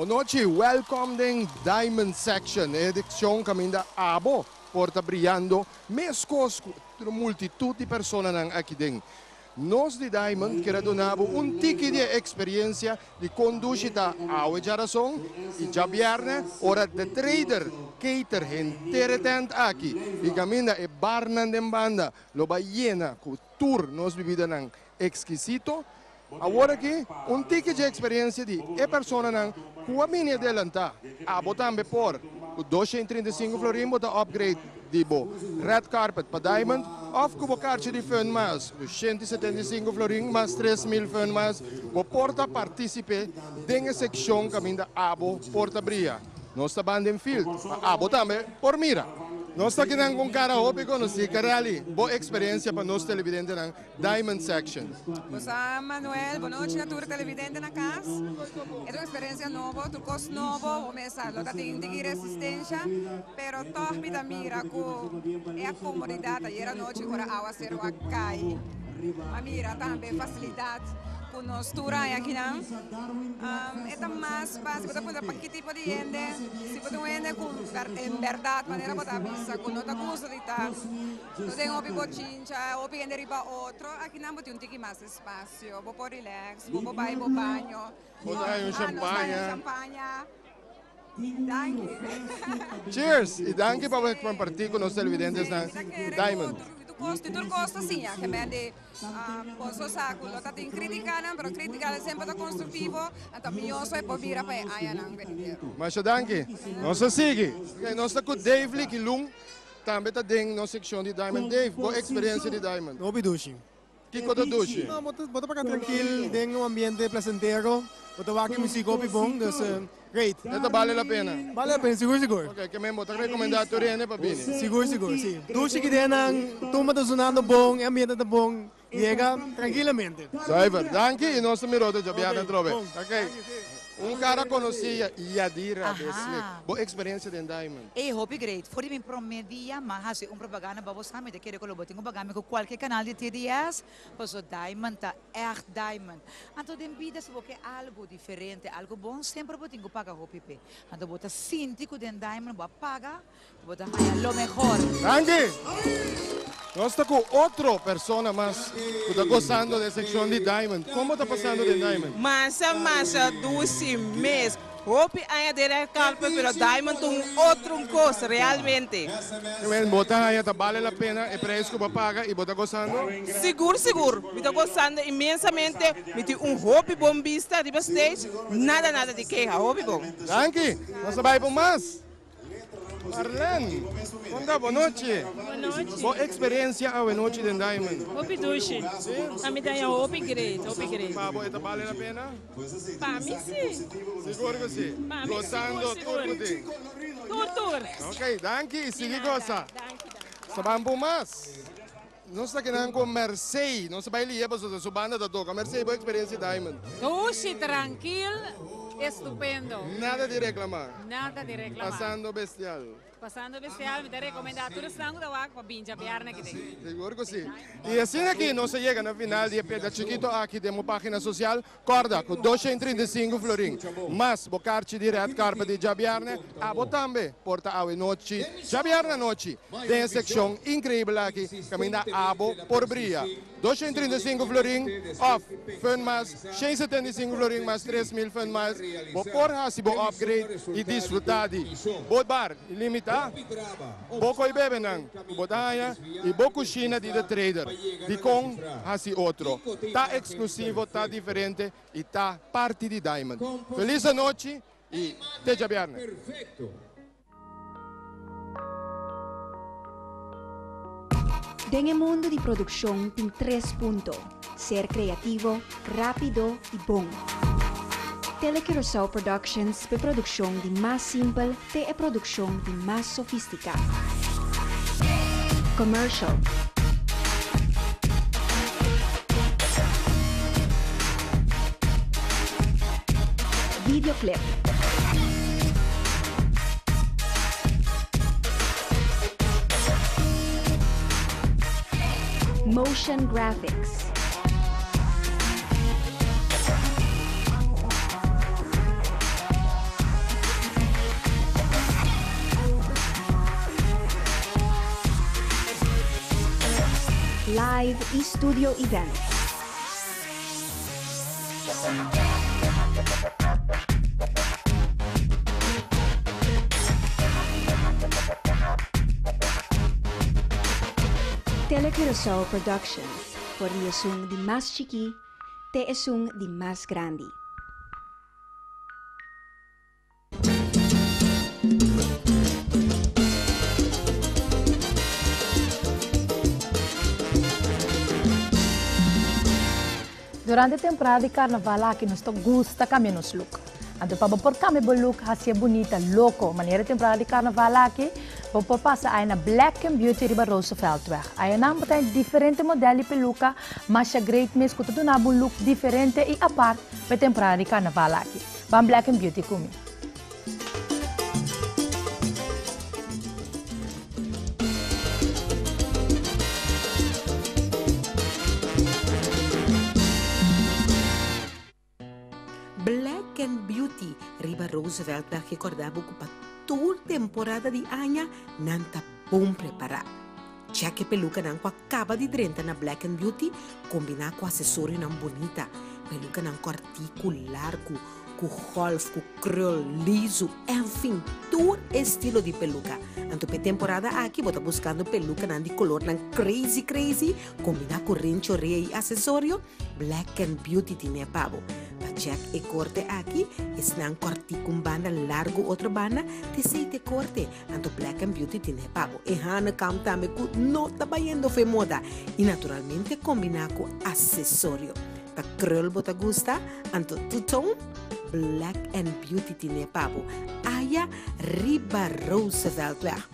Onochi, welcome din Diamond Section, edição caminda abo, porta brilhando, mescos multitud de pessoas aqui dentro. Nós de Diamond queremos donar ticket de experiência de conduzir a geração e já viernes, hora de trader, cater, interessante aqui. E caminda e barnan de banda, lo baiena, com tour, nós vivida exquisito. Agora aqui, ticket de experiência de pessoa com a minha adelantar. A botar por 235 florin, botar upgrade de red carpet para Diamond, of com carte de fun mais, 175 florin mais 3.000 fun mais, o porta participe na secção caminho abo porta bria. Nós estamos em field, abo também por mira. Nós estamos aqui com cara hopi conheci Carali, boa experiência para nós televidentes na Diamond Section. Sou Manuel, boa noite a todos televidentes na casa. É uma experiência nova, tudo coisa novo, o mensagem está tendo resistência, pero torpe da mira é a comodidade, e a noite agora a água ser o cai. A mira também facilidade. Nós turai aqui não, é mais fácil para poder para que tipo de gente, se você não ende com em verdade maneira para avisa, com outra coisa de tá, não tem opi bochincha, opi ende para outro, aqui não tem tique mais espaço, vou por relax, vou para ir para banho, vou dar champanhe. Danke. Cheers e danke para compartilhar com os televidentes na Diamond. Tudo gosta sim, que mende posso saco, lo tá tem criticando, mas criticar sempre tá construtivo, então eu sou por vir para aí não vencer. Mas danke. Nós sigue. Nós tá com Dave Lee Lung, também tá dentro na secção de Diamond. Dave, boa experiência de Diamond. Obi dushi. Que coisa dushi? Não, bota para cá tranquilo, tem ambiente placentero, bota aqui música opi bom, então great. Ito vale a pena? Vale a pena, seguro. Ok, que mesmo, tá recomendado rin para vir. Seguro, sim. Dushi que tem turma tá sonando bom, ambiente tá bom, chega tranquilamente. Cyber, danke e nós miramos já viajar trove. Ok. Cara conhecia Yadira Beslik. Boa experiência de Diamond. Hope great. Voor die promedia, mas propaganda para você, mas quero que eu bote propaganda com qualquer canal de TDS, pois o Diamond tá echt Diamond. Então tem vida se você algo diferente, algo bom, sempre bote que pagar Hope P. Então bota síntico de Diamond, bota paga, bota lo mejor. Danke. Nós estamos com outra pessoa mais que está gostando da secção de Diamond. Como está passando de Diamond? Massa, doce mês. Hope ainda dele calpa, pero Diamond outro coisa realmente. Mas botar aí tá vale a pena, é preço que você paga e você gostando? Seguro. Me estou gostando imensamente. Me tem Hope bom vista de stage. Nada de queixa, Hope bom. Danke. Nós vamos para mais. Arlen, boa noite. Boa noite. Boa experiência a noite de Diamond. Hopi dushi. A mim tem hopi great. Pabo, esta vale a pena? Para mim sim. Seguro que sim. Gostando tudo. Tudo. Ok, danke. Sigue goza. Sabampo mais. Nós estamos aqui com Mercedes. Nós vamos ali para a sua banda da toca. Mercedes, boa experiência Diamond. Dushi, tranquilo. Estupendo. Nada de reclamar. Passando bestial. Me te recomendar tudo sangue da água para pincha perna que tem. Seguro que sim. E assim aqui, nós chegamos no final de Pedra Chiquito, aqui temos página social, corda com 235 florin. Mas, bocarci di red carpet di Javierne, a botambe, porta a noite, Javierne noite. Tem seção incrível aqui, caminha abo por bria. 235 florin, off, fun mais, 175 florin mais 3.000 fun mais. Bo porra se bo upgrade e desfrutar de. Bo bar, ilimitado. Pouco e bebe não, botaya e pouco China de trader, de com assim outro. Tá exclusivo, tá diferente e tá parte de Diamond. Feliz noite e te jabiarne. En mundo de produção tem 3 pontos: ser criativo, rápido e bom. Telequirosau Productions é produção de mais simples até a produção de mais sofisticada. Commercial. Videoclip. Motion graphics. live e studio event. Telecurosao Productions, por Yesung di Mas Chiqui, Te Esung di Mas Grandi. Durante a temporada de carnaval aqui nós gusta cambiar nos look. Então para por cambiar o look assim bonita, louco, maneira temporada de carnaval aqui, vou passar aí na Black and Beauty Riba Rooseveltweg. Aí não tem diferente modelo de peluca, mas é great mesmo que tudo na um look diferente e a parte para temporada de carnaval aqui. Vamos Black and Beauty comigo. Black and Beauty, Riba Rooseveltweg recordava que para toda temporada de anha não está bom preparado. Já que a peluca não acaba de drenta na Black and Beauty, combinar com acessório não bonita. Peluca não corticular, com golf, com krul, liso, enfim, todo estilo de peluca. Então, para temporada aqui, vou buscando peluca de color não crazy, combinar com rencho, rei e acessório, Black and Beauty tinha pavo. Jack e corte aqui, não corte com banda largo outra banda, te sei te corte, anto Black and Beauty tiene pago. E hana cam também com nota baiando fe moda e naturalmente combinar com acessório. Pa krul bota gusta, anto tutong Black and Beauty tiene pago. Aya Riba Rooseveltweg.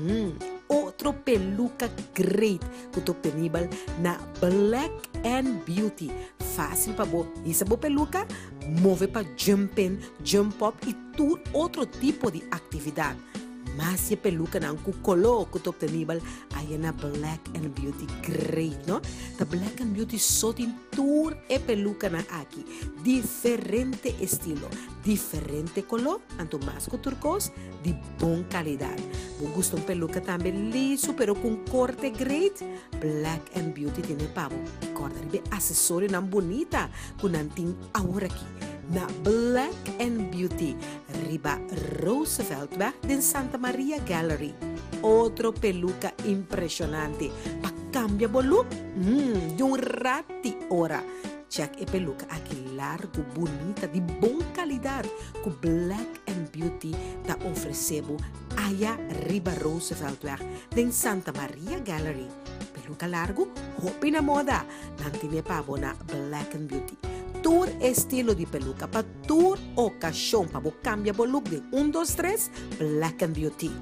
Outro peluca great que tu penibal na Black and Beauty. Fácil para bo. Isa bo peluca, move para jumping, jump up e todo outro tipo de atividade. Mas se peluca não com color que tu penibal, aí na Black and Beauty great, no? The Black and Beauty só tem tour e peluca na aqui. Diferente estilo, diferente color, anto mais com turcos, de boa qualidade. Vou gostar de peluca também liso, pero com corte great. Black and Beauty tem pavo. Corda de acessório não bonita, com não tem aura aqui. Na Black and Beauty, Riba Rooseveltweg de Santa Maria Gallery. Outro peluca impressionante. Pa cambia o look? De um rati ora. Check e peluca aqui largo, bonita, de boa qualidade. Com Black and Beauty da oferecebo Aya Riba Rooseveltweg de Santa Maria Gallery. Peluca largo, hopi na moda. Nantine pavo na Black and Beauty. Tour estilo de peluca para tour ocasión para cambiar o look de 1, 2, 3 Black and Beauty.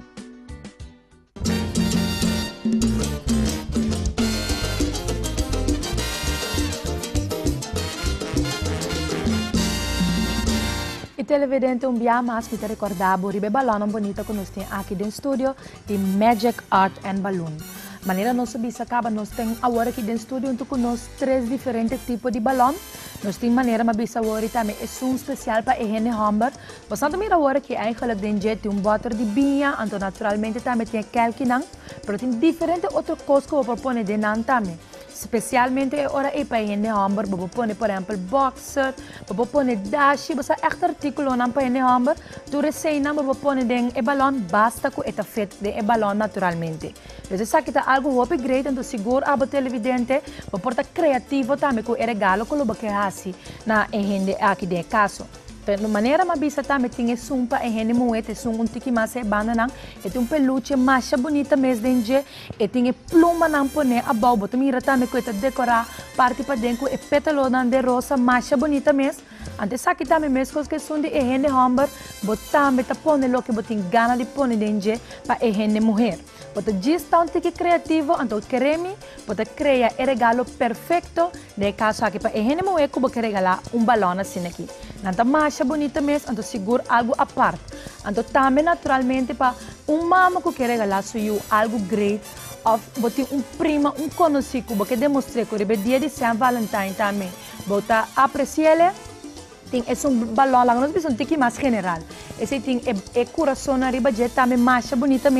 E televidente dia mais que te ricordavo ribe balão bonita que nós temos aqui dentro do estúdio de Magic Art and Balloon. Maneira nós sabemos acaba nós temos agora aqui dentro do estúdio então nós 3 diferentes tipos de balão. Nós temos maneira mas bisa agora também é um especial para Ehene Hamber. Bastante mira agora que eigenlijk tem butter de binha, então naturalmente também tem kelkinang, pero tem diferente outro coisa que eu vou pôr de nan também. Especialmente ora e para Ehene Hamber, vou pôr por exemplo boxer, vou pôr dashi, basta echt artikel nan para Ehene Hamber. Tu recena vou pôr den e balão basta com eta fet de e balão naturalmente. Então se kita algo hope great, então seguro abo televidente, vou porta criativo também com e regalo que lo bakehasi na Ehene aqui de caso. De maneira mais bisa também tinha sumpa Ehene moete sum tiki mas e banda nang, e tem peluche masha bonita mes denje, e tem pluma nang pone abau, boto mira também com eta decorar parte para dentro e pétalo nang de rosa masha bonita mes. Antes aqui também mes coisas que são de Ehene Hamber, botambe ta pone lo que botin gana de pone denje para Ehene mulher. Pode gestão tiki criativo, então creme, pode criar o regalo perfeito. De caso aqui para Ehene mulher que vou regalar balão assim aqui. Nanta masha bonita mesmo, então seguro algo à parte. Então também naturalmente para mama que quer regalar suyo algo great, of botin prima, conhecido, porque demonstrei que o dia de Saint Valentine também, bota apreciar tem balão lá, nós precisamos de mais general. Esse tem coração na riba, também masha bonita mesmo.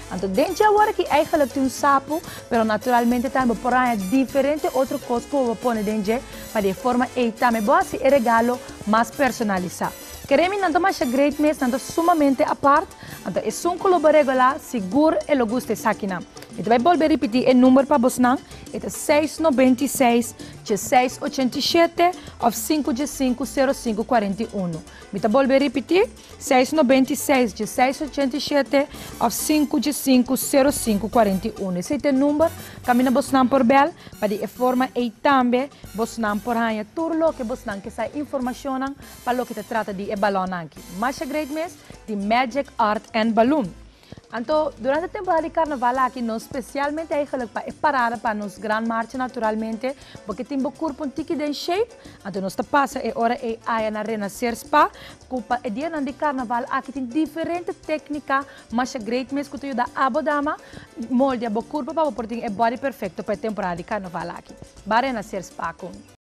Então, dentro agora que eigenlijk tem um sapo, pero naturalmente também porém diferente outra coisa que eu pôr dentro para de forma e também boa se é regalo mais personalizado. Queremos não mais great mês, não sumamente à parte, então é um colaborador lá seguro e lo gusta sakina. Então vai voltar repetir o número para você não, é 696 687 ou 5050541. Então voltar repetir 696 687 ou 5050541. Esse é o número caminha você não por bel para de forma e também você não por hanha tudo que você não que sai informação para o que te trata de balão aqui. Mas great mês de Magic Art and Balloon. Então, durante a temporada de carnaval aqui, nós especialmente para para nos grande marcha naturalmente, porque tem um corpo um tique de shape, então nós passa e hora e aí na Renascer Spa, culpa é dia de carnaval aqui tem diferentes técnicas, mas é great mês que tu dá abodama, molde a corpo para poder ter body perfeito para a temporada de carnaval aqui. Para Renascer Spa com